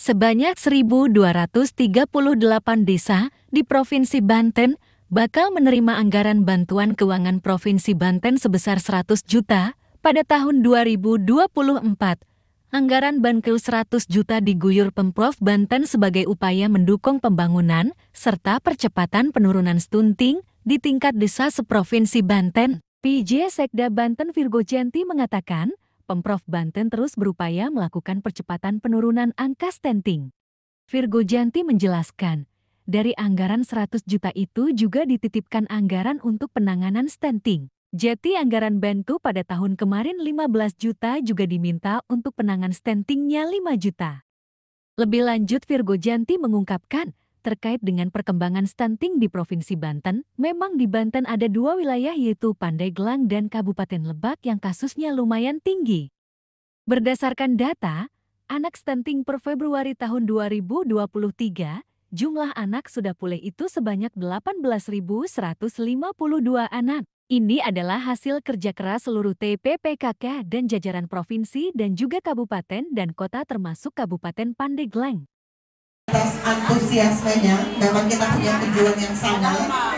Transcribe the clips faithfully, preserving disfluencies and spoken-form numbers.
Sebanyak seribu dua ratus tiga puluh delapan desa di Provinsi Banten bakal menerima anggaran bantuan keuangan Provinsi Banten sebesar seratus juta pada tahun dua ribu dua puluh empat. Anggaran Bankel seratus juta diguyur Pemprov Banten sebagai upaya mendukung pembangunan serta percepatan penurunan stunting di tingkat desa seprovinsi Banten. P J Sekda Banten Virgojanti mengatakan, Pemprov Banten terus berupaya melakukan percepatan penurunan angka stunting. Virgojanti menjelaskan, dari anggaran seratus juta itu juga dititipkan anggaran untuk penanganan stunting. Jadi anggaran bantu pada tahun kemarin lima belas juta juga diminta untuk penanganan stuntingnya lima juta. Lebih lanjut Virgojanti mengungkapkan, terkait dengan perkembangan stunting di Provinsi Banten, memang di Banten ada dua wilayah yaitu Pandeglang dan Kabupaten Lebak yang kasusnya lumayan tinggi. Berdasarkan data, anak stunting per Februari tahun dua ribu dua puluh tiga, jumlah anak sudah pulih itu sebanyak delapan belas ribu seratus lima puluh dua anak. Ini adalah hasil kerja keras seluruh T P P K K dan jajaran provinsi dan juga kabupaten dan kota termasuk Kabupaten Pandeglang. Atas antusiasmenya, memang kita punya tujuan yang sama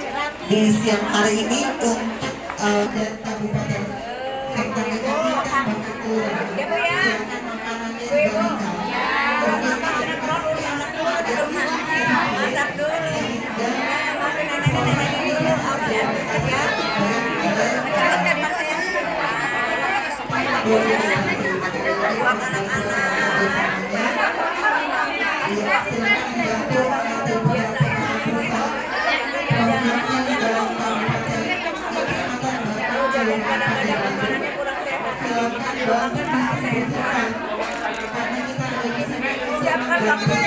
di siang hari ini untuk uh, dan kabupaten sektor pendidikan begitu siapkan makanannya Siapkan waktunya